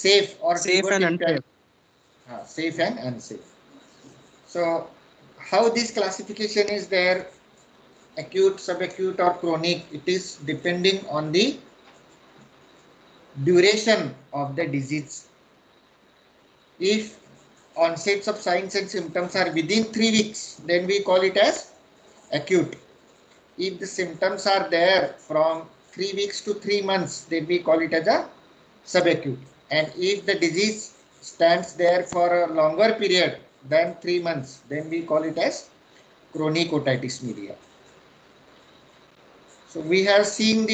safe or Safe pivot and in time. unsafe. Safe and unsafe. So how this classification is there, acute, subacute or chronic, it is depending on the duration of the disease. If onsets of signs and symptoms are within 3 weeks, then we call it as acute. If the symptoms are there from 3 weeks to 3 months, then we call it as a subacute. And if the disease stands there for a longer period than 3 months, then we call it as chronic otitis media. So we have seen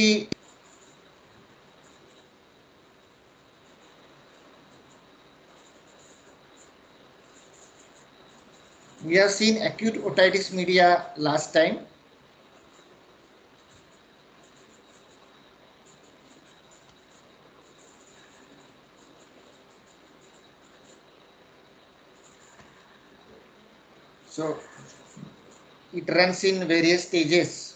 acute otitis media last time. So it runs in various stages.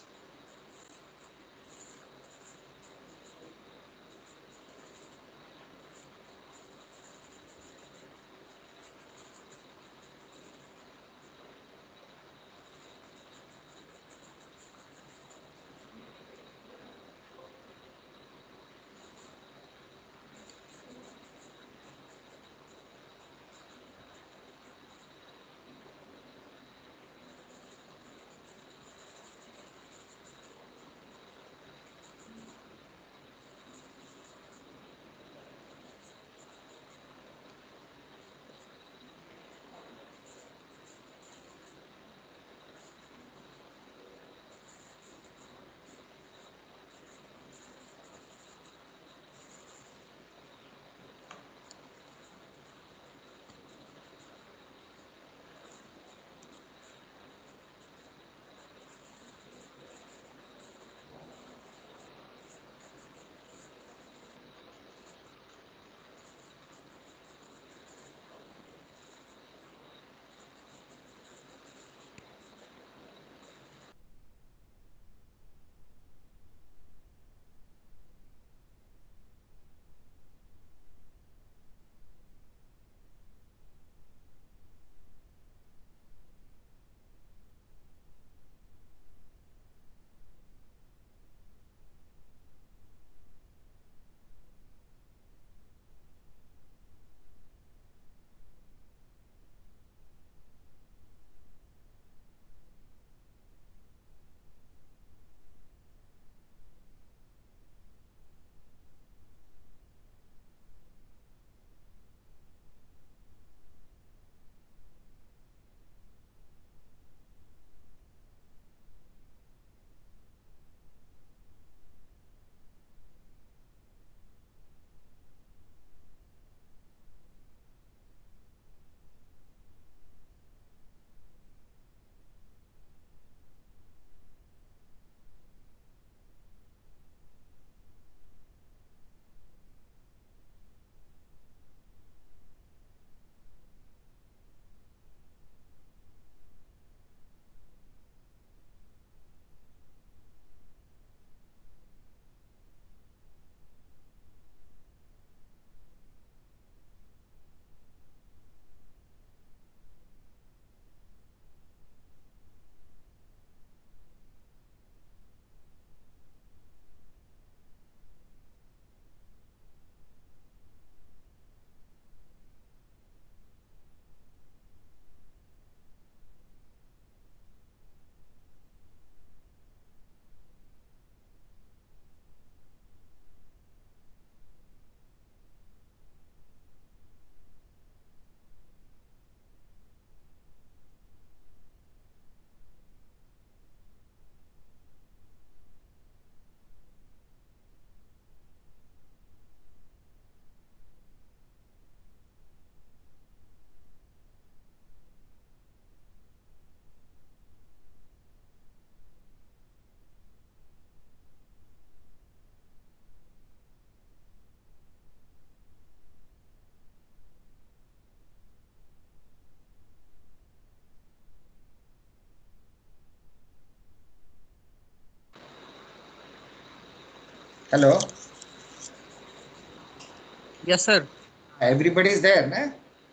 Hello. Yes, sir. Everybody is there, na?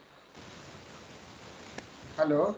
Hello?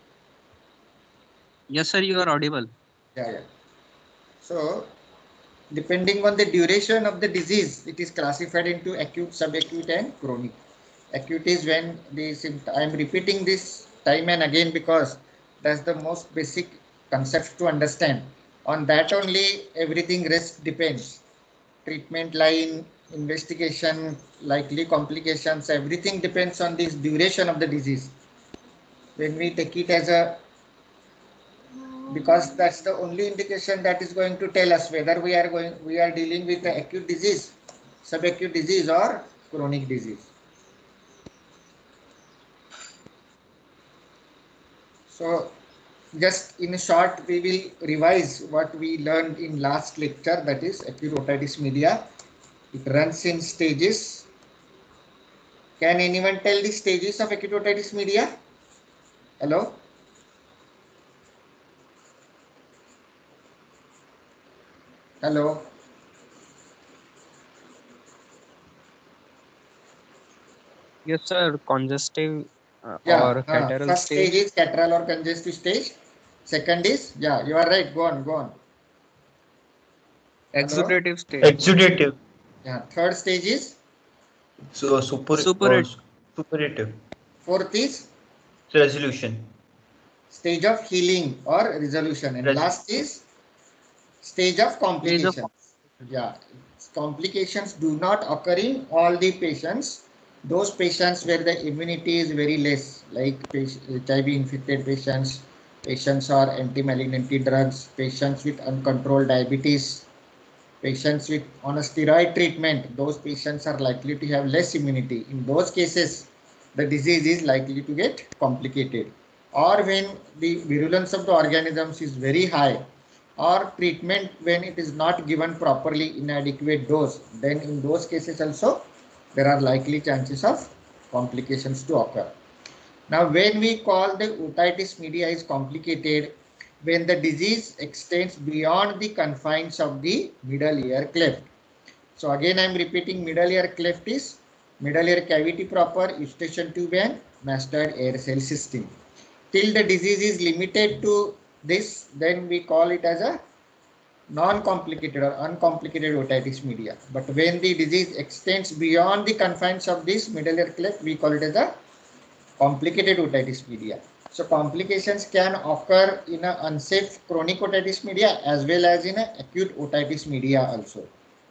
Yes, sir, you are audible. Yeah. So, depending on the duration of the disease, it is classified into acute, subacute, and chronic. Acute is when the symptom, I am repeating this time and again because that's the most basic concept to understand. On that only everything rest depends. Treatment line, investigation, likely complications, everything depends on this duration of the disease. When we take it as a, because that's the only indication that is going to tell us whether we are dealing with the acute disease, subacute disease, or chronic disease. So just in short, we will revise what we learned in last lecture, that is acute otitis media. It runs in stages. Can anyone tell the stages of acute otitis media? Hello? Hello? Yes, sir, congestive Yeah. or catarrhal First stage stage. is catarrhal or congestive stage. Second is, yeah, you are right. Go on, go on. Hello? Exudative stage. Exudative. Yeah. Third stage is, So Suppurative. superative. fourth is Resolution. stage of healing or resolution. And Res- last is stage of Stage of complications. Yeah, complications do not occur in all the patients. Those patients where the immunity is very less, like HIV infected patients, patients or anti-malignancy drugs, patients with uncontrolled diabetes, patients with on a steroid treatment, those patients are likely to have less immunity. In those cases, the disease is likely to get complicated. Or when the virulence of the organisms is very high, or treatment when it is not given properly, inadequate dose, then in those cases also there are likely chances of complications to occur. Now, when we call the otitis media is complicated, when the disease extends beyond the confines of the middle ear cleft. So again, I am repeating, middle ear cleft is middle ear cavity proper, eustachian tube, and mastoid air cell system. Till the disease is limited to this, then we call it as a non-complicated or uncomplicated otitis media. But when the disease extends beyond the confines of this middle ear cleft, we call it as a complicated otitis media. So complications can occur in an unsafe chronic otitis media as well as in an acute otitis media also.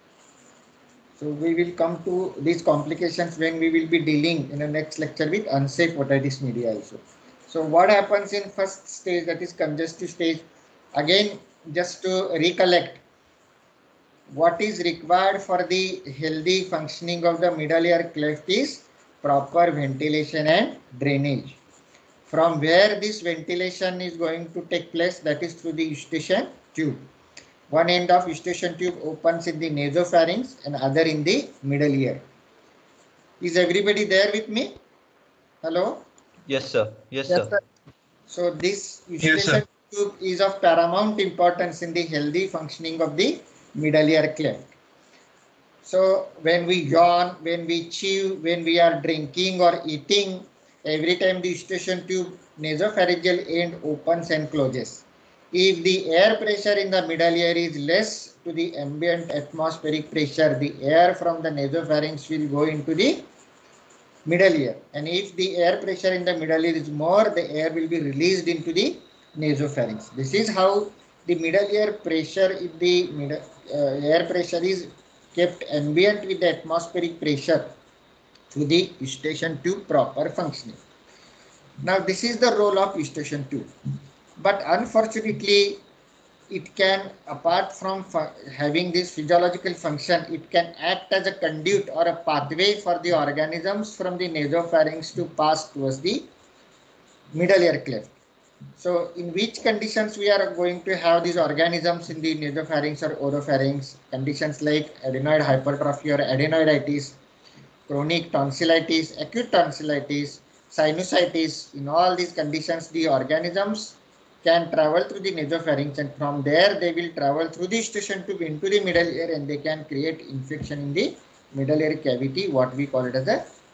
So we will come to these complications when we will be dealing in the next lecture with unsafe otitis media also. So what happens in first stage, that is congestive stage? Again, just to recollect, what is required for the healthy functioning of the middle ear cleft is proper ventilation and drainage. From where this ventilation is going to take place, that is through the eustachian tube. One end of eustachian tube opens in the nasopharynx and other in the middle ear. Is everybody there with me? Hello? yes, sir. Yes, Yes, sir. sir. So this Yes, sir. eustachian tube is of paramount importance in the healthy functioning of the middle ear cleft. So when we yawn, when we chew, when we are drinking or eating, every time the eustachian tube nasopharyngeal end opens and closes. If the air pressure in the middle ear is less to the ambient atmospheric pressure, the air from the nasopharynx will go into the middle ear. And if the air pressure in the middle ear is more, the air will be released into the nasopharynx. This is how the middle ear pressure, if the middle, air pressure is kept ambient with the atmospheric pressure to the eustachian tube proper functioning. Now this is the role of eustachian tube. But unfortunately, it can, apart from having this physiological function, it can act as a conduit or a pathway for the organisms from the nasopharynx to pass towards the middle ear cleft. So in which conditions we are going to have these organisms in the nasopharynx or oropharynx? Conditions like adenoid hypertrophy or adenoiditis, chronic tonsillitis, acute tonsillitis, sinusitis. In all these conditions, the organisms can travel through the nasopharynx, and from there they will travel through the eustachian tube into the middle ear, and they can create infection in the middle ear cavity, what we call it as a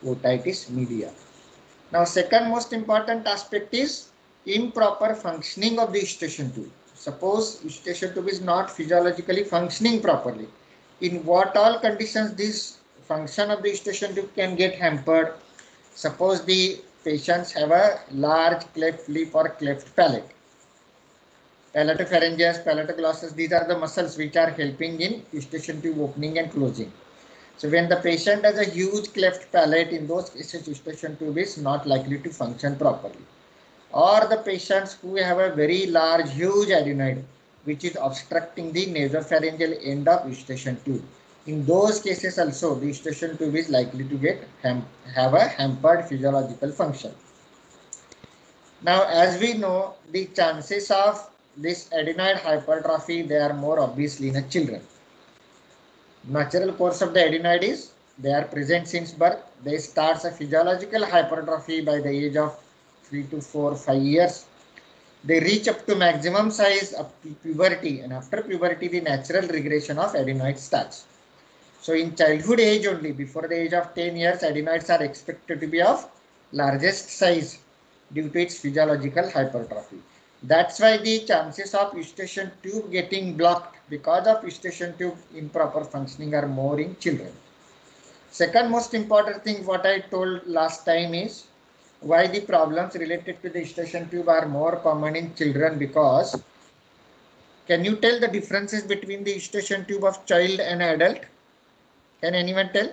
otitis media. Now, second most important aspect is improper functioning of the eustachian tube. Suppose eustachian tube is not physiologically functioning properly. In what all conditions this function of the eustachian tube can get hampered? Suppose the patients have a large cleft lip or cleft palate. Palatopharyngeus, palatoglossus, these are the muscles which are helping in eustachian tube opening and closing. So when the patient has a huge cleft palate, in those cases eustachian tube is not likely to function properly. Or the patients who have a very large, huge adenoid which is obstructing the nasopharyngeal end of eustachian tube. In those cases also the eustachian tube is likely to have a hampered physiological function. Now, as we know, the chances of this adenoid hypertrophy, they are more obviously in children. Natural course of the adenoid is they are present since birth. They start a physiological hypertrophy by the age of 3 to 4, 5 years. They reach up to maximum size up to puberty, and after puberty the natural regression of adenoid starts. So in childhood age only, before the age of 10 years, adenoids are expected to be of largest size due to its physiological hypertrophy. That's why the chances of eustachian tube getting blocked because of eustachian tube improper functioning are more in children. Second most important thing what I told last time is why the problems related to the eustachian tube are more common in children, because can you tell the differences between the eustachian tube of child and adult? Can anyone tell?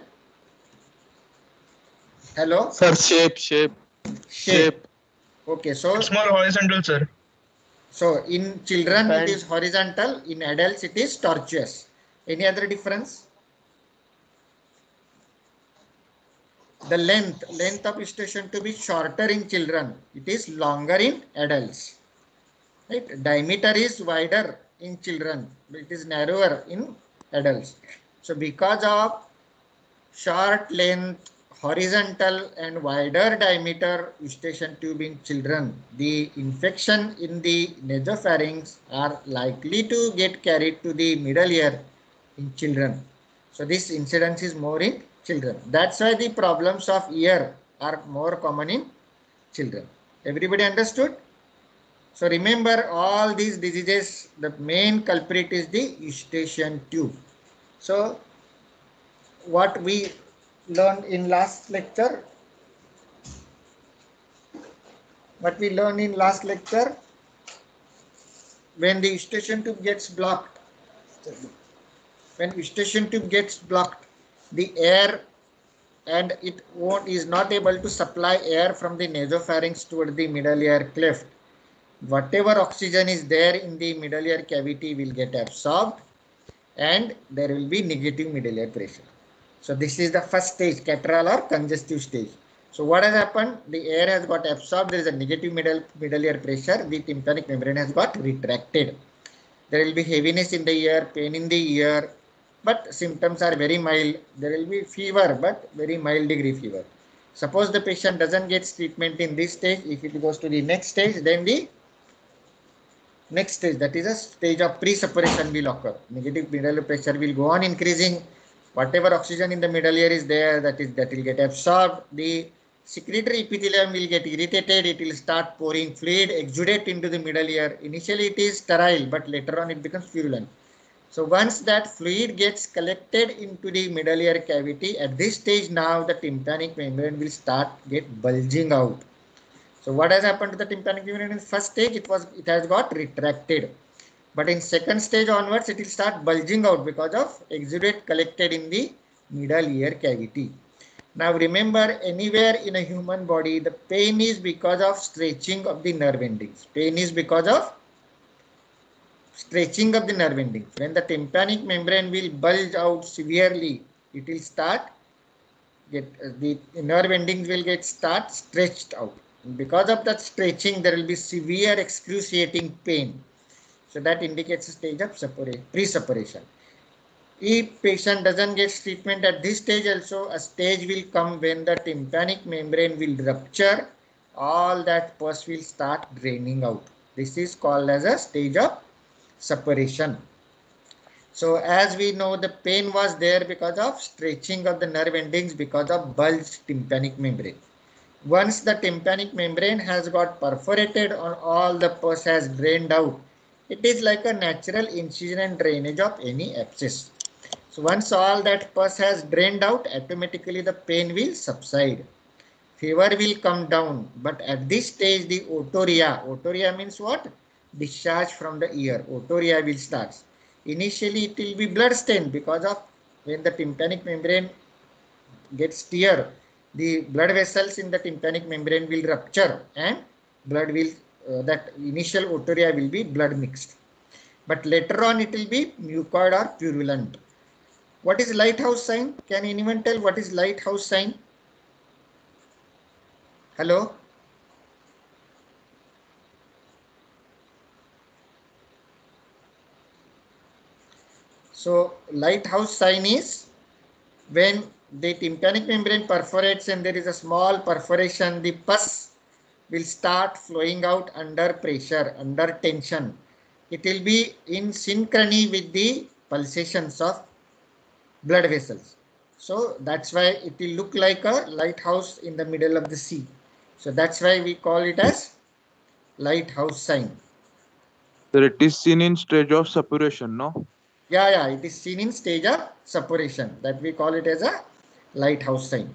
Hello? Sir, shape. Okay, so It's more horizontal, sir. So in children Bend. it is horizontal, in adults it is tortuous. Any other difference? The length of eustachian tube is shorter in children. It is longer in adults. Right? Diameter is wider in children. It is narrower in adults. So because of short length, horizontal and wider diameter eustachian tube in children, the infection in the nasopharynx are likely to get carried to the middle ear in children. So this incidence is more in children. That's why the problems of ear are more common in children. Everybody understood? So remember, all these diseases, the main culprit is the eustachian tube. So what we learned in last lecture, when the eustachian tube gets blocked, the air and it is not able to supply air from the nasopharynx toward the middle ear cleft. Whatever oxygen is there in the middle ear cavity will get absorbed and there will be negative middle ear pressure. So this is the first stage, catarrhal or congestive stage. So what has happened? The air has got absorbed. There is a negative middle ear pressure. The tympanic membrane has got retracted. There will be heaviness in the ear, pain in the ear, but symptoms are very mild. There will be fever, but very mild degree fever. Suppose the patient doesn't get treatment in this stage. If it goes to the next stage, then the next stage, that is a stage of pre-suppuration, will occur. Negative middle ear pressure will go on increasing. Whatever oxygen in the middle ear is there, that will get absorbed. The secretory epithelium will get irritated. It will start pouring fluid, exudate into the middle ear. Initially it is sterile, but later on it becomes purulent. So once that fluid gets collected into the middle ear cavity, at this stage now the tympanic membrane will start get bulging out. So what has happened to the tympanic membrane in the first stage? It has got retracted. But in second stage onwards, it will start bulging out because of exudate collected in the middle ear cavity. Now remember, anywhere in a human body, the pain is because of stretching of the nerve endings. Pain is because of stretching of the nerve endings. When the tympanic membrane will bulge out severely, it will start the nerve endings will get stretched out. Because of that stretching, there will be severe excruciating pain. So that indicates a stage of pre-suppuration. If patient doesn't get treatment at this stage also, a stage will come when the tympanic membrane will rupture. All that pus will start draining out. This is called as a stage of suppuration. So as we know, the pain was there because of stretching of the nerve endings because of bulged tympanic membrane. Once the tympanic membrane has got perforated or all the pus has drained out, it is like a natural incision and drainage of any abscess. So once all that pus has drained out, automatically the pain will subside. Fever will come down, but at this stage the otorrhea means what? Discharge from the ear. Otorrhea will start. Initially it will be blood stained because of when the tympanic membrane gets tear, the blood vessels in the tympanic membrane will rupture and blood will, that initial otorrhea will be blood mixed. But later on it will be mucoid or purulent. What is lighthouse sign? Can anyone tell what is lighthouse sign? Hello? So lighthouse sign is when the tympanic membrane perforates and there is a small perforation, the pus will start flowing out under pressure, under tension. It will be in synchrony with the pulsations of blood vessels. So that's why it will look like a lighthouse in the middle of the sea. So that's why we call it as lighthouse sign. Sir, it is seen in stage of suppuration, no? Yeah, it is seen in stage of suppuration. That we call it as a lighthouse sign.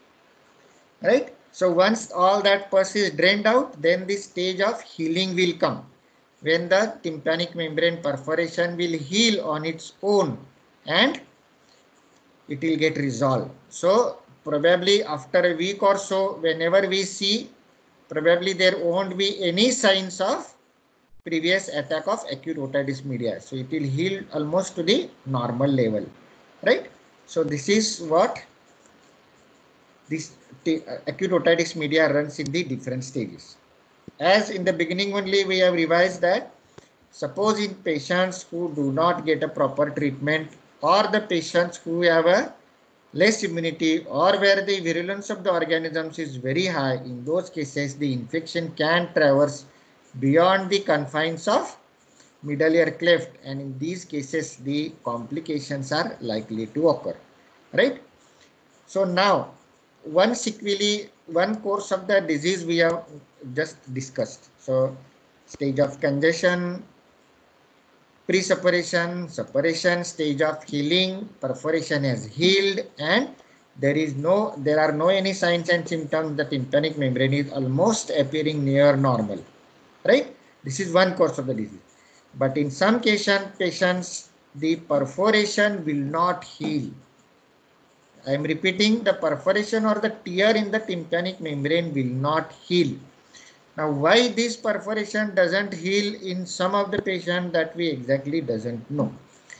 Right? So once all that pus is drained out, then the stage of healing will come. When the tympanic membrane perforation will heal on its own and it will get resolved. So probably after a week or so, whenever we see, probably there won't be any signs of previous attack of acute otitis media. So it will heal almost to the normal level, right? So this is what this acute otitis media runs in the different stages. As in the beginning only we have revised that suppose in patients who do not get a proper treatment or the patients who have a less immunity or where the virulence of the organisms is very high, in those cases the infection can traverse beyond the confines of middle ear cleft, and in these cases the complications are likely to occur, right? So now one sequelae, one course of the disease we have just discussed. So stage of congestion, pre-suppuration, suppuration, stage of healing, perforation has healed, and there are no any signs and symptoms. The tympanic membrane is almost appearing near normal, right? This is one course of the disease. But in some patients, the perforation will not heal. I am repeating, the perforation or the tear in the tympanic membrane will not heal. Now, why this perforation doesn't heal in some of the patients, that we exactly doesn't know.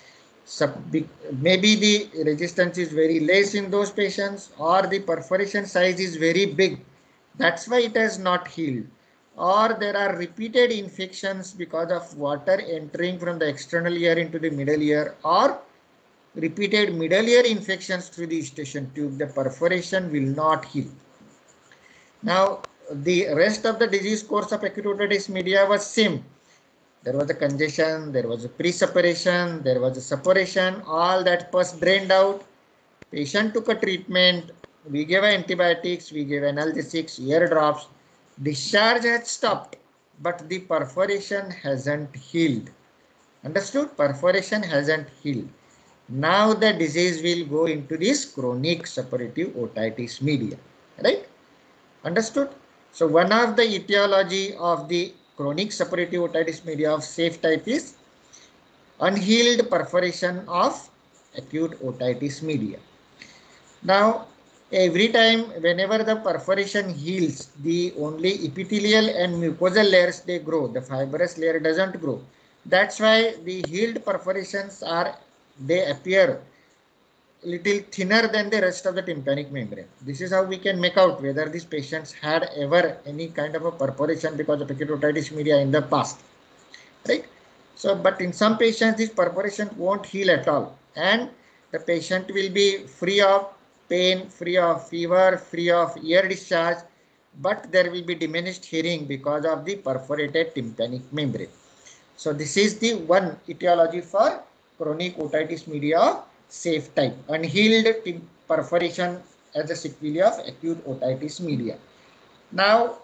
Maybe the resistance is very less in those patients, or the perforation size is very big. That's why it has not healed. Or there are repeated infections because of water entering from the external ear into the middle ear, or repeated middle ear infections through the eustachian tube. The perforation will not heal. Now, the rest of the disease course of acute otitis media was same. There was a congestion, there was a pre-suppuration, there was a suppuration, all that pus drained out. Patient took a treatment, we gave antibiotics, we gave analgesics, ear drops. Discharge had stopped, but the perforation hasn't healed. Understood? Perforation hasn't healed. Now the disease will go into this chronic suppurative otitis media, right? Understood? So one of the etiology of the chronic suppurative otitis media of safe type is unhealed perforation of acute otitis media. Now, every time whenever the perforation heals, the only epithelial and mucosal layers they grow, the fibrous layer doesn't grow. That's why the healed perforations they appear little thinner than the rest of the tympanic membrane. This is how we can make out whether these patients had ever any kind of a perforation because of acute otitis media in the past, right? So, but in some patients, this perforation won't heal at all, and the patient will be free of pain, free of fever, free of ear discharge, but there will be diminished hearing because of the perforated tympanic membrane. So this is the one etiology for chronic otitis media safe type, unhealed perforation as a sequelae of acute otitis media. Now,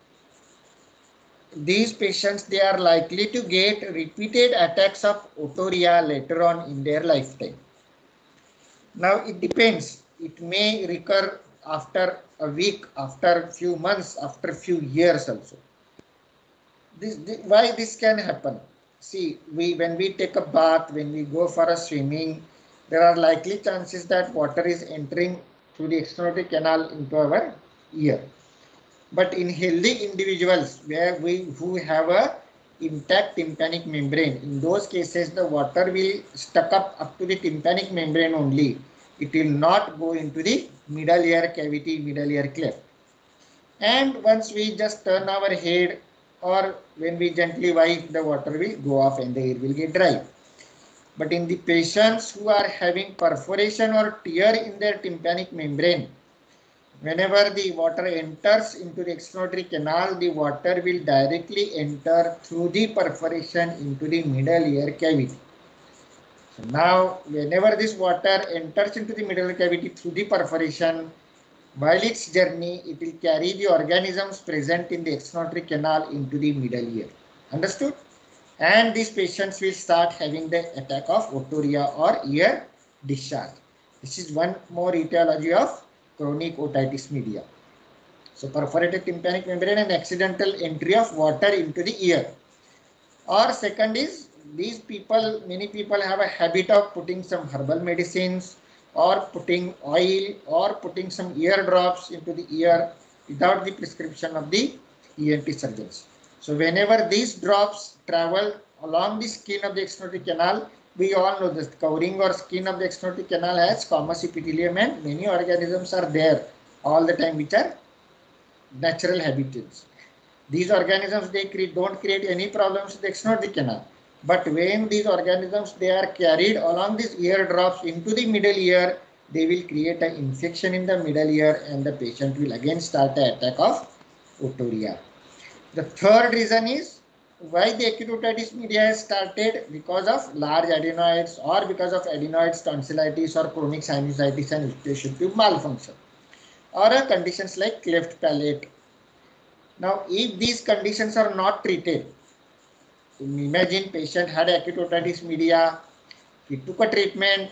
these patients, they are likely to get repeated attacks of otorrhea later on in their lifetime. Now, it depends. It may recur after a week, after a few months, after a few years also. Why this can happen? See, when we take a bath, when we go for a swimming, there are likely chances that water is entering through the external canal into our ear. But in healthy individuals who have a intact tympanic membrane, in those cases the water will stuck up to the tympanic membrane only. It will not go into the middle ear cavity, middle ear cleft. And once we just turn our head or when we gently wipe, the water will go off and the ear will get dry. But in the patients who are having perforation or tear in their tympanic membrane, whenever the water enters into the external canal, the water will directly enter through the perforation into the middle ear cavity. So now, whenever this water enters into the middle ear cavity through the perforation, while its journey, it will carry the organisms present in the external canal into the middle ear. Understood? And these patients will start having the attack of otorrhea or ear discharge. This is one more etiology of chronic otitis media. So perforated tympanic membrane and accidental entry of water into the ear. Or second is, many people have a habit of putting some herbal medicines or putting oil or putting some ear drops into the ear without the prescription of the ENT surgeons. So whenever these drops travel along the skin of the external canal, we all know this covering or skin of the external canal has squamous epithelium and many organisms are there all the time which are natural habitats. These organisms, they don't create any problems with the external canal. But when these organisms, they are carried along these ear drops into the middle ear, they will create an infection in the middle ear and the patient will again start an attack of otorrhea. The third reason is why the acute otitis media has started, because of large adenoids or because of adenoids, tonsillitis or chronic sinusitis and eustachian tube malfunction, or conditions like cleft palate. Now, if these conditions are not treated, imagine patient had acute otitis media, he took a treatment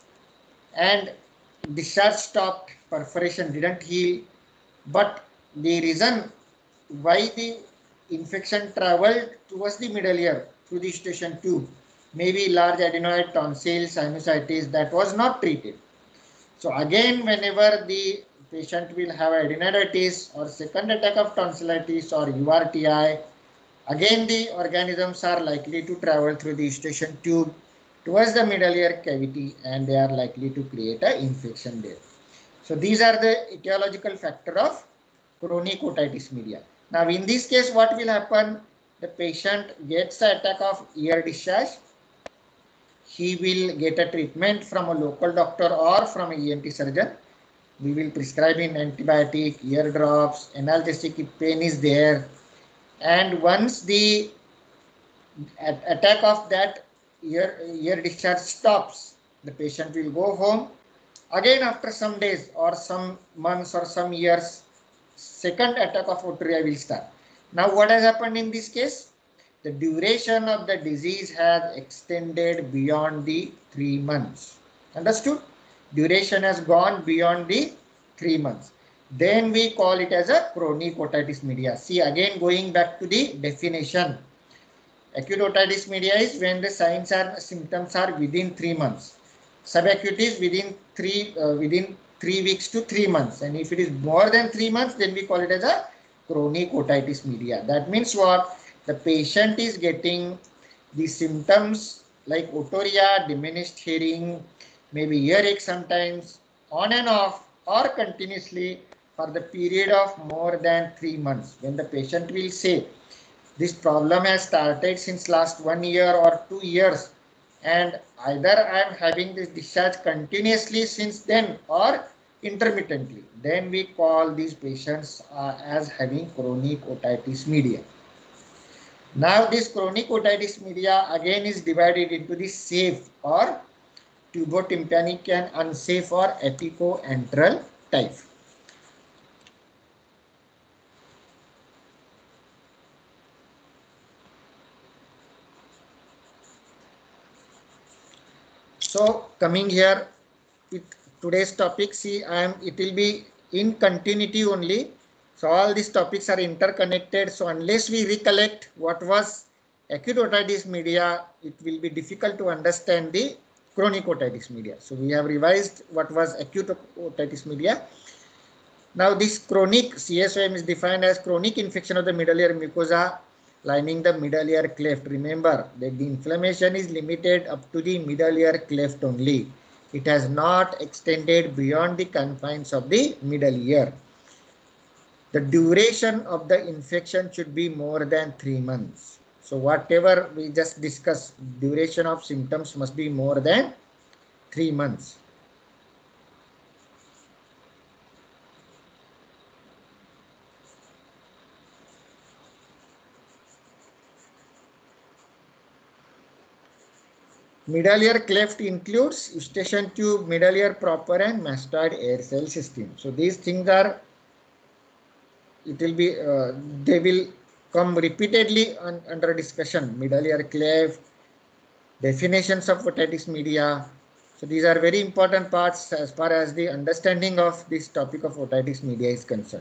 and discharge stopped, perforation didn't heal, but the reason why the infection traveled towards the middle ear through the eustachian tube, maybe large adenoid, tonsil, sinusitis, that was not treated. So again, whenever the patient will have adenoiditis or second attack of tonsillitis or URTI, again the organisms are likely to travel through the eustachian tube towards the middle ear cavity and they are likely to create an infection there. So these are the etiological factor of chronic otitis media. Now in this case, what will happen? The patient gets an attack of ear discharge. He will get a treatment from a local doctor or from an ENT surgeon. We will prescribe him antibiotic, ear drops, analgesic if pain is there. And once the attack of that ear discharge stops, the patient will go home. Again, after some days or some months or some years, second attack of otorrhea will start. Now, what has happened in this case? The duration of the disease has extended beyond the 3 months. Understood? Duration has gone beyond the 3 months. Then we call it as a chronic otitis media. See, again going back to the definition. Acute otitis media is when the signs and symptoms are within 3 months. Subacute is within 3 weeks to 3 months. And if it is more than 3 months, then we call it as a chronic otitis media. That means what? The patient is getting the symptoms like otorrhea, diminished hearing, maybe earache sometimes, on and off or continuously for the period of more than 3 months. When the patient will say, this problem has started since last 1 year or 2 years, and either I am having this discharge continuously since then or intermittently, then we call these patients as having chronic otitis media. Now this chronic otitis media again is divided into the safe or tubotympanic and unsafe or apicoantral type. So coming here with today's topic, see, it will be in continuity only. So all these topics are interconnected. So unless we recollect what was acute otitis media, it will be difficult to understand the chronic otitis media. So we have revised what was acute otitis media. Now this chronic CSOM is defined as chronic infection of the middle ear mucosa lining the middle ear cleft. Remember that the inflammation is limited up to the middle ear cleft only. It has not extended beyond the confines of the middle ear. The duration of the infection should be more than 3 months. So whatever we just discussed, duration of symptoms must be more than 3 months. Middle ear cleft includes eustachian tube, middle ear proper and mastoid air cell system. So these things are, they will come repeatedly under discussion. Middle ear cleft, definitions of otitis media. So these are very important parts as far as the understanding of this topic of otitis media is concerned.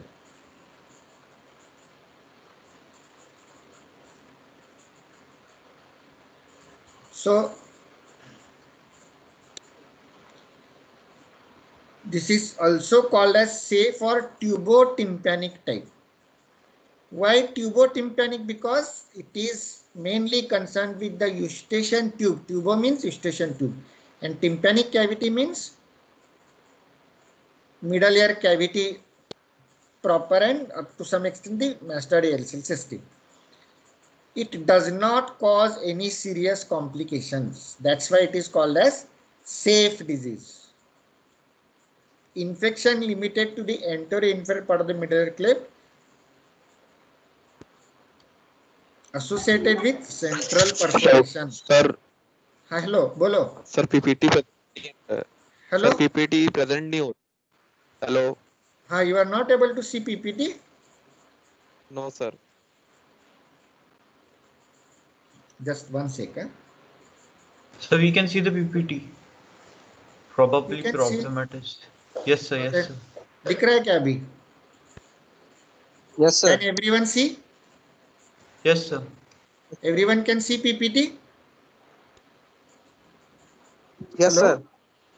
So this is also called as safe or tubotympanic type. Why tubotympanic? Because it is mainly concerned with the eustachian tube. Tubo means eustachian tube and tympanic cavity means middle ear cavity proper and up to some extent the mastoid air cell system. It does not cause any serious complications. That's why it is called as safe disease. Infection limited to the anterior inferior part of the middle ear cleft associated with central perforation. Sir, Hello, bolo. sir PPT Hello. sir PPT present नहीं हो. Hello. You are not able to see PPT? No sir. Just 1 second. So we can see the PPT. Probably You can problem at is. Yes sir, yes sir. दिख रहा है क्या अभी? Yes, sir. Can everyone see? Yes sir. Everyone can see PPT? Yes, Hello? sir.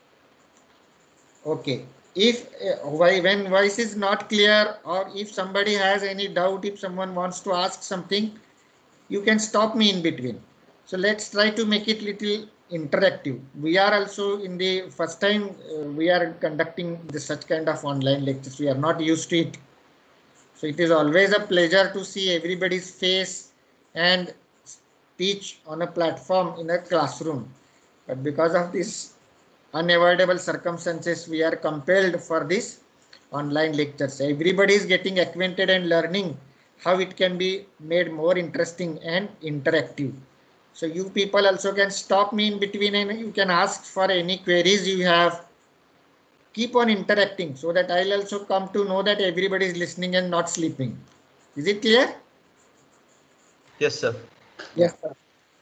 Okay. If when voice is not clear or if somebody has any doubt, if someone wants to ask something, you can stop me in between. So let's try to make it little interactive. We are also in the first time we are conducting such kind of online lectures. We are not used to it. So it is always a pleasure to see everybody's face and teach on a platform in a classroom. But because of this unavoidable circumstances, we are compelled for this online lectures. Everybody is getting acquainted and learning how it can be made more interesting and interactive. So you people also can stop me in between and you can ask for any queries you have. Keep on interacting so that I'll also come to know that everybody is listening and not sleeping. Is it clear? Yes sir. Yes, sir.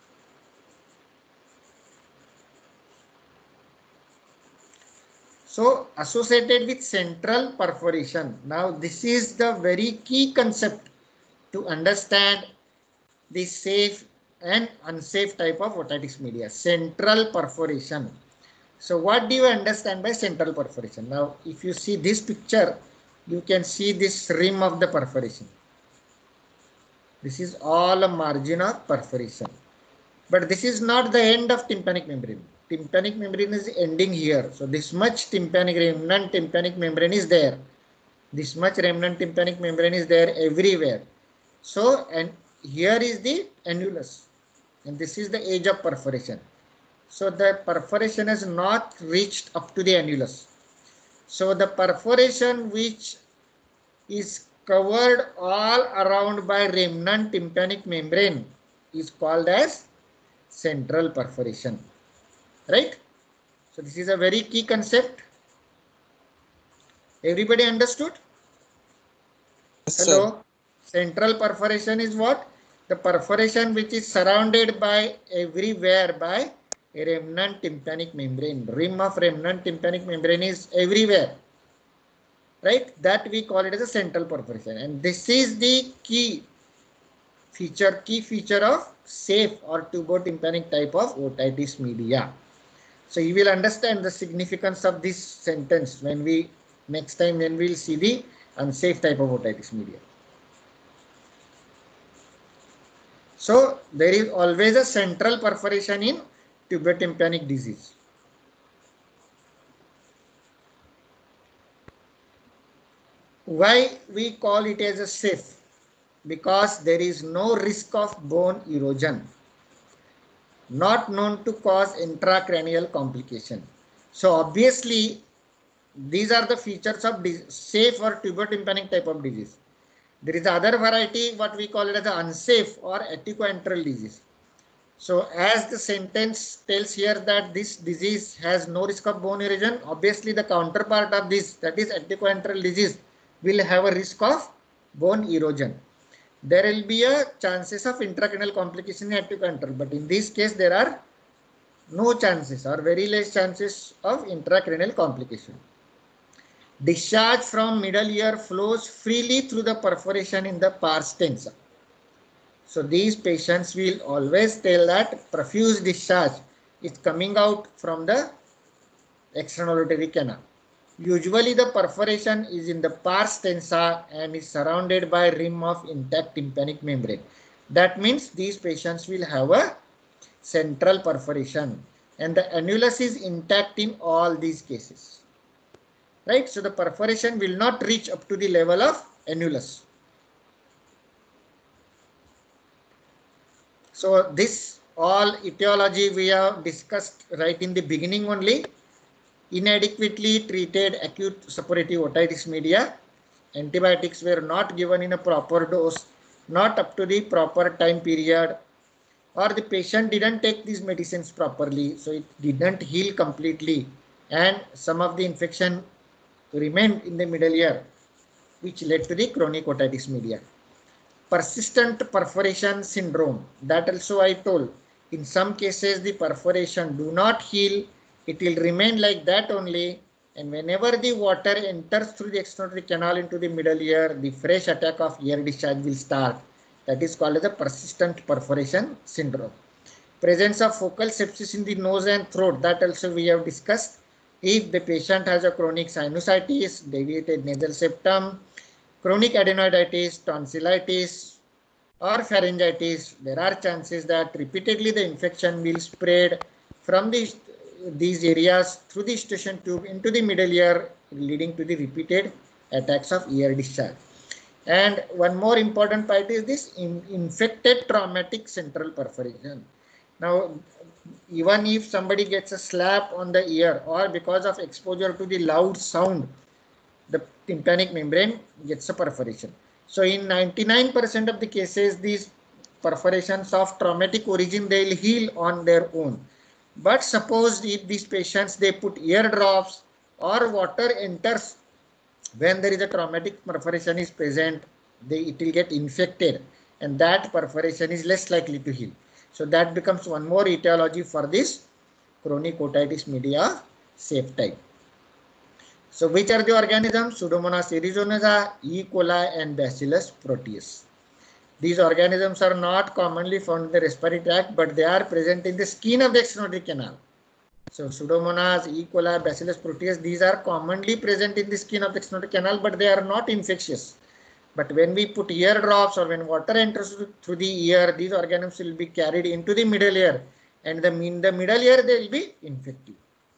So associated with central perforation. Now this is the very key concept to understand the safe and unsafe type of otitis media. Central perforation. So what do you understand by central perforation? Now if you see this picture, you can see this rim of the perforation. This is all a margin of perforation. But this is not the end of tympanic membrane. Tympanic membrane is ending here. So this much remnant tympanic membrane is there. This much remnant tympanic membrane is there everywhere. So, and here is the annulus. And this is the edge of perforation. So the perforation has not reached up to the annulus. So the perforation which is covered all around by remnant tympanic membrane is called as central perforation, right? So this is a very key concept. Everybody understood? Yes, Hello. sir. Central perforation is what? The perforation which is surrounded by everywhere by a remnant tympanic membrane. Rim of remnant tympanic membrane is everywhere, right? That we call it as a central perforation, and this is the key feature of safe or tubotympanic type of otitis media. So you will understand the significance of this sentence when we next time when we will see the unsafe type of otitis media. So there is always a central perforation in tubotympanic disease. Why we call it as a safe? Because there is no risk of bone erosion, not known to cause intracranial complication. So obviously these are the features of safe or tubotympanic type of disease. There is other variety, what we call it as the unsafe or aticoantral disease. So as the sentence tells here that this disease has no risk of bone erosion, obviously the counterpart of this, that is aticoantral disease, will have a risk of bone erosion. There will be a chances of intracranial complication in aticoantral, but in this case there are no chances or very less chances of intracranial complication. Discharge from middle ear flows freely through the perforation in the pars tensa. So these patients will always tell that profuse discharge is coming out from the external auditory canal. Usually the perforation is in the pars tensa and is surrounded by rim of intact tympanic membrane. That means these patients will have a central perforation and the annulus is intact in all these cases. Right? So the perforation will not reach up to the level of annulus. So this all etiology we have discussed right in the beginning only. Inadequately treated acute suppurative otitis media. Antibiotics were not given in a proper dose, not up to the proper time period, or the patient didn't take these medicines properly, so it didn't heal completely, and some of the infection remained in the middle ear, which led to the chronic otitis media. Persistent perforation syndrome, that also I told, in some cases the perforation do not heal, it will remain like that only, and whenever the water enters through the external canal into the middle ear, the fresh attack of ear discharge will start. That is called as a persistent perforation syndrome. Presence of focal sepsis in the nose and throat, that also we have discussed. If the patient has a chronic sinusitis, deviated nasal septum, chronic adenoiditis, tonsillitis, or pharyngitis, there are chances that repeatedly the infection will spread from these areas through the eustachian tube into the middle ear, leading to the repeated attacks of ear discharge. And one more important part is this infected traumatic central perforation. Now, even if somebody gets a slap on the ear or because of exposure to the loud sound, the tympanic membrane gets a perforation. So in 99% of the cases, these perforations of traumatic origin, they will heal on their own. But suppose if these patients, they put ear drops or water enters when there is a traumatic perforation is present, it will get infected and that perforation is less likely to heal. So that becomes one more etiology for this chronic otitis media safe type. So which are the organisms? Pseudomonas aeruginosa, E. coli and Bacillus proteus. These organisms are not commonly found in the respiratory tract, but they are present in the skin of the external canal. So Pseudomonas, E. coli, Bacillus proteus, these are commonly present in the skin of the external canal, but they are not infectious. But when we put ear drops or when water enters through the ear, these organisms will be carried into the middle ear, and in the middle ear they will be infective.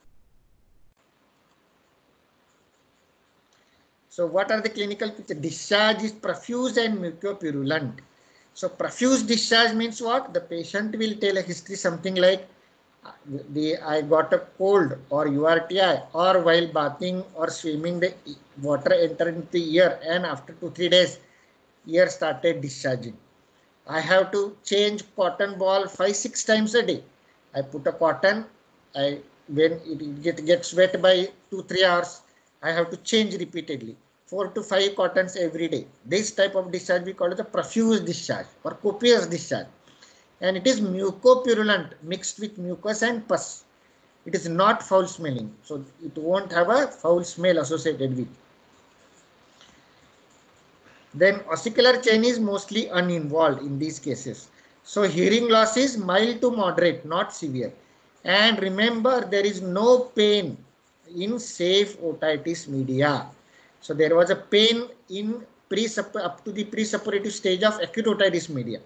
So what are the clinical picture? Discharge is profuse and mucopurulent. So profuse discharge means what? The patient will tell a history something like I got a cold or URTI, or while bathing or swimming the water entered into the ear and after 2-3 days ear started discharging. I have to change cotton ball 5-6 times a day. I put a cotton, when it gets wet by 2-3 hours, I have to change repeatedly. 4 to 5 cottons every day. This type of discharge we call it a profuse discharge or copious discharge. And it is mucopurulent mixed with mucus and pus. It is not foul smelling. So it won't have a foul smell associated with. Then ossicular chain is mostly uninvolved in these cases. So hearing loss is mild to moderate, not severe. And remember, there is no pain in safe otitis media. So there was a pain in up to the presuppurative stage of acute otitis media.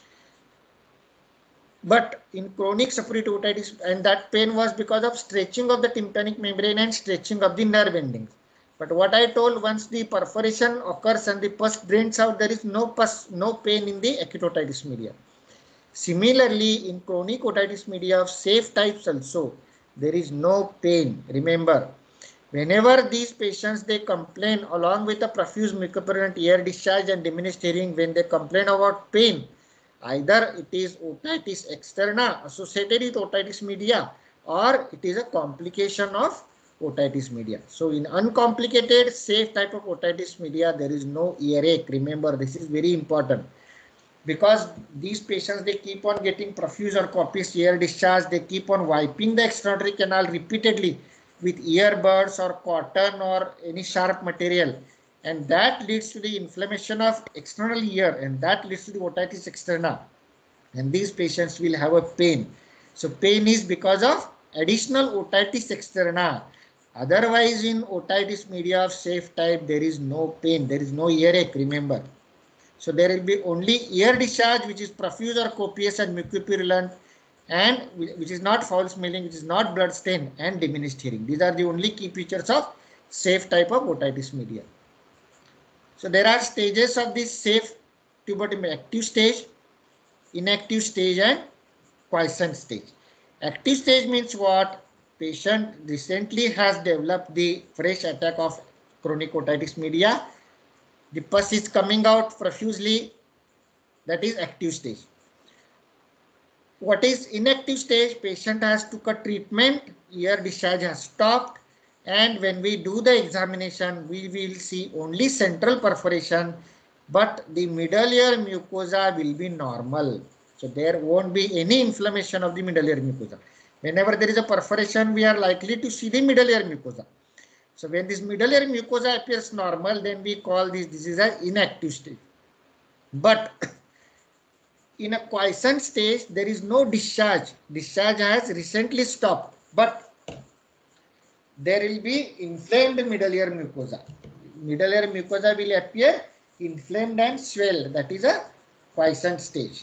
But in chronic suppurative otitis, and that pain was because of stretching of the tympanic membrane and stretching of the nerve endings. But what I told, once the perforation occurs and the pus drains out, there is no pain in the acute otitis media. Similarly, in chronic otitis media of safe types also, there is no pain. Remember, whenever these patients, they complain along with a profuse mucopurulent ear discharge and diminished hearing, when they complain about pain, either it is otitis externa associated with otitis media or it is a complication of otitis media. So in uncomplicated safe type of otitis media, there is no earache. Remember, this is very important, because these patients, they keep on getting profuse or copious ear discharge. They keep on wiping the external canal repeatedly with earbuds or cotton or any sharp material, and that leads to the inflammation of external ear, and that leads to the otitis externa, and these patients will have a pain. So pain is because of additional otitis externa. Otherwise, in otitis media of safe type, there is no pain, there is no earache, remember. So there will be only ear discharge, which is profuse or copious and mucopurulent, and which is not foul smelling, which is not blood stain, and diminished hearing. These are the only key features of safe type of otitis media. So there are stages of this safe tuberculosis: active stage, inactive stage, and quiescent stage. Active stage means what? Patient recently has developed the fresh attack of chronic otitis media. The pus is coming out profusely. That is active stage. What is inactive stage? Patient has took a treatment, ear discharge has stopped, and when we do the examination, we will see only central perforation, but the middle ear mucosa will be normal. So there won't be any inflammation of the middle ear mucosa. Whenever there is a perforation, we are likely to see the middle ear mucosa. So when this middle ear mucosa appears normal, then we call this disease as inactive stage. But in a quiescent stage, there is no discharge. Discharge has recently stopped, but there will be inflamed middle ear mucosa. Middle ear mucosa will appear inflamed and swelled. That is a quiescent stage.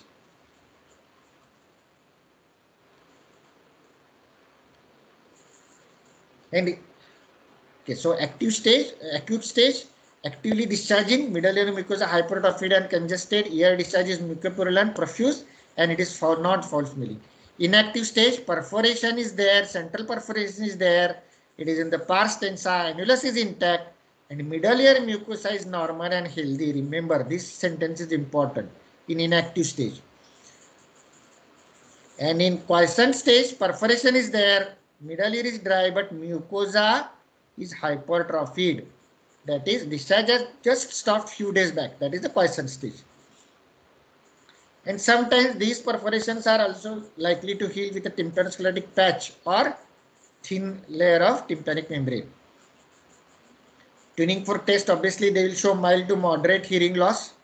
And okay, so active stage, acute stage, actively discharging, middle ear mucosa hypertrophied and congested, ear discharge is mucopurulent, profuse, and it is not foul smelling. Inactive stage, perforation is there, central perforation is there, it is in the pars tensa, annulus is intact, and middle ear mucosa is normal and healthy. Remember, this sentence is important in inactive stage. And in quiescent stage, perforation is there, middle ear is dry, but mucosa is hypertrophied. That is, discharge has just stopped few days back. That is the quiescent stage. And sometimes these perforations are also likely to heal with a tympanocolitic patch or thin layer of tympanic membrane. Tuning for test, obviously they will show mild to moderate hearing loss.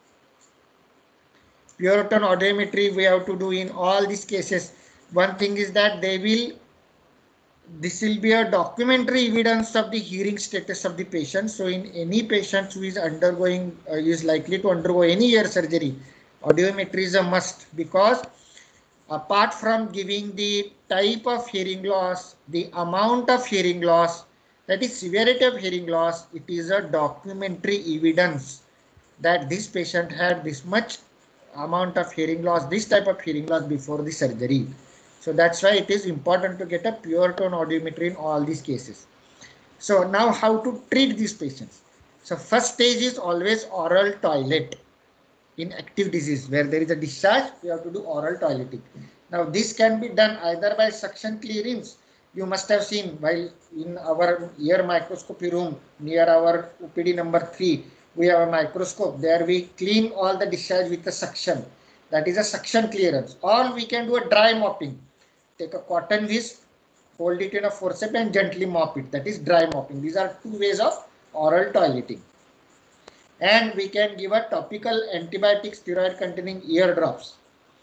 Pure tone audiometry we have to do in all these cases. One thing is that this will be a documentary evidence of the hearing status of the patient. So in any patient who is undergoing, is likely to undergo any ear surgery, audiometry is a must, because apart from giving the type of hearing loss, the amount of hearing loss, that is severity of hearing loss, it is a documentary evidence that this patient had this much amount of hearing loss, this type of hearing loss before the surgery. So that's why it is important to get a pure tone audiometry in all these cases. So now how to treat these patients? So first stage is always oral toilet. In active disease where there is a discharge, we have to do oral toileting. Now this can be done either by suction clearance. You must have seen while in our ear microscopy room near our OPD number 3, we have a microscope. There we clean all the discharge with a suction. That is a suction clearance. Or we can do a dry mopping. Take a cotton wisp, hold it in a forceps and gently mop it. That is dry mopping. These are two ways of oral toileting. And we can give a topical antibiotic steroid containing ear drops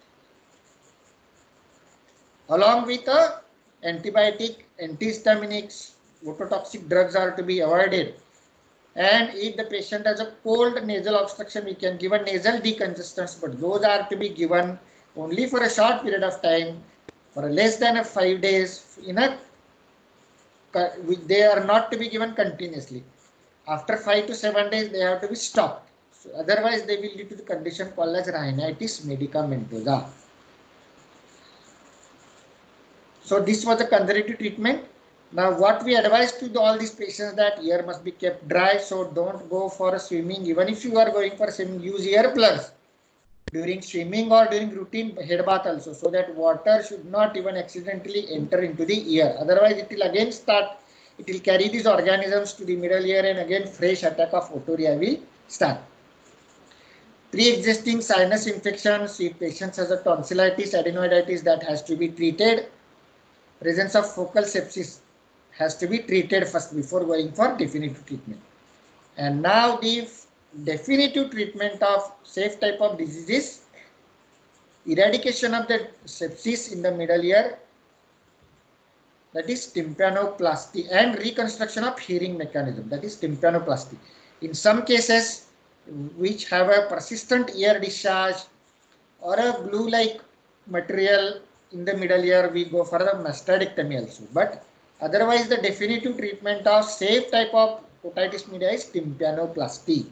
along with a antibiotic, antihistaminics, ototoxic drugs are to be avoided. And if the patient has a cold nasal obstruction, we can give a nasal decongestants, but those are to be given only for a short period of time, for less than 5 days. They are not to be given continuously. After 5 to 7 days, they have to be stopped. So otherwise, they will lead to the condition called as rhinitis medicamentosa. So this was the conservative treatment. Now what we advise to all these patients that ear must be kept dry. So don't go for swimming. Even if you are going for swimming, use earplugs during swimming or during routine head bath also, so that water should not even accidentally enter into the ear. Otherwise it will again start. It will carry these organisms to the middle ear and again fresh attack of otorrhea will start. Pre-existing sinus infections, if patient has a tonsillitis, adenoiditis, that has to be treated. Presence of focal sepsis has to be treated first before going for definitive treatment. And now the definitive treatment of safe type of diseases, eradication of the sepsis in the middle ear, that is tympanoplasty, and reconstruction of hearing mechanism, that is tympanoplasty. In some cases which have a persistent ear discharge or a glue-like material in the middle ear, we go for the mastectomy also. But otherwise, the definitive treatment of safe type of otitis media is tympanoplasty.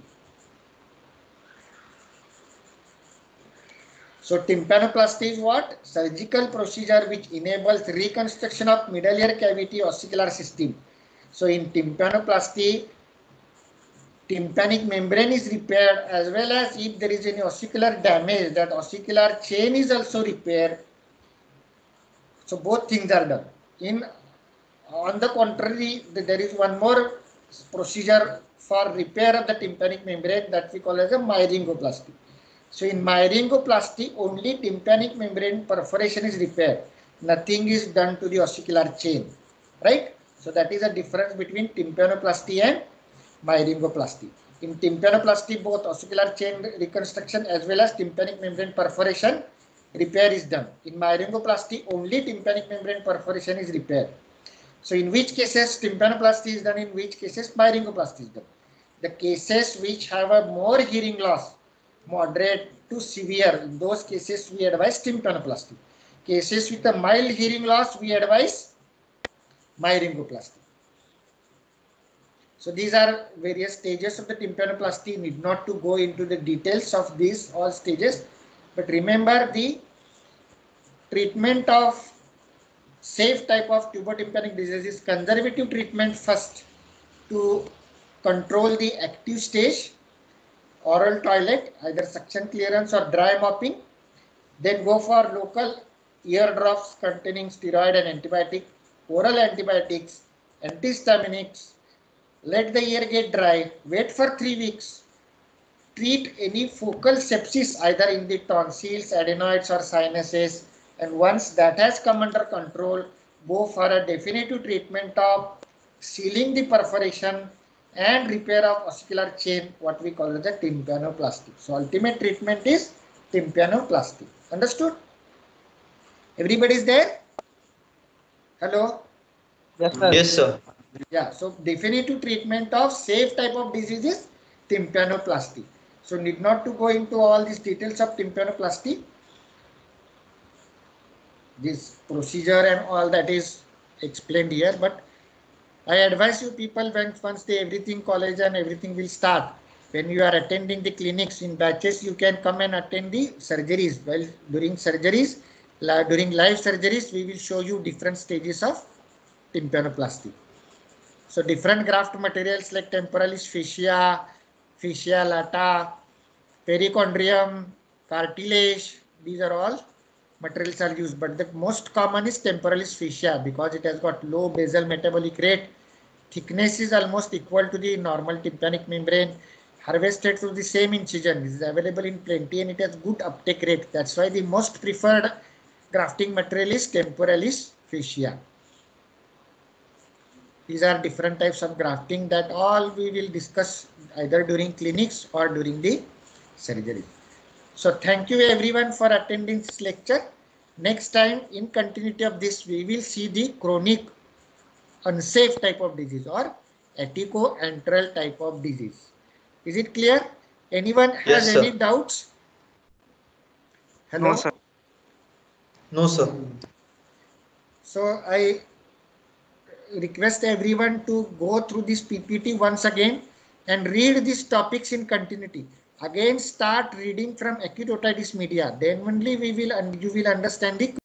So tympanoplasty is what? Surgical procedure which enables reconstruction of middle ear cavity ossicular system. So in tympanoplasty, tympanic membrane is repaired, as well as if there is any ossicular damage, that ossicular chain is also repaired. So both things are done. On the contrary, there is one more procedure for repair of the tympanic membrane that we call as a myringoplasty. So in myringoplasty, only tympanic membrane perforation is repaired. Nothing is done to the ossicular chain, right? So that is a difference between tympanoplasty and myringoplasty. In tympanoplasty, both ossicular chain reconstruction as well as tympanic membrane perforation repair is done. In myringoplasty, only tympanic membrane perforation is repaired. So in which cases tympanoplasty is done, in which cases myringoplasty is done. The cases which have a more hearing loss, moderate to severe, in those cases we advise tympanoplasty. Cases with a mild hearing loss, we advise myringoplasty. So these are various stages of the tympanoplasty. Need not to go into the details of these all stages, but remember the treatment of safe type of tubotympanic disease is conservative treatment first to control the active stage, oral toilet, either suction clearance or dry mopping. Then go for local ear drops containing steroid and antibiotic, oral antibiotics, antihistaminics. Let the ear get dry, wait for 3 weeks. Treat any focal sepsis either in the tonsils, adenoids or sinuses, and once that has come under control, go for a definitive treatment of sealing the perforation and repair of ossicular chain, what we call as the tympanoplasty. So ultimate treatment is tympanoplasty. Understood? Everybody is there? Hello? Yes, sir. Yes, sir. Yeah, so definitive treatment of safe type of disease is tympanoplasty. So need not to go into all these details of tympanoplasty. This procedure and all that is explained here, but I advise you people, when once everything college and everything will start, when you are attending the clinics in batches, you can come and attend the surgeries. Well, during surgeries, during live surgeries, we will show you different stages of tympanoplasty. So different graft materials like temporalis fascia, fascia lata, perichondrium, cartilage, these are all materials are used, but the most common is temporalis fascia because it has got low basal metabolic rate. Thickness is almost equal to the normal tympanic membrane. Harvested through the same incision. This is available in plenty and it has good uptake rate. That's why the most preferred grafting material is temporalis fascia. These are different types of grafting that all we will discuss either during clinics or during the surgery. So thank you everyone for attending this lecture. Next time in continuity of this we will see the chronic unsafe type of disease or aticoantral type of disease. Is it clear? Anyone has Yes, sir. any doubts? Hello? No, sir. No, sir. So I request everyone to go through this PPT once again and read these topics in continuity. Again, start reading from acute otitis media. Then only you will understand the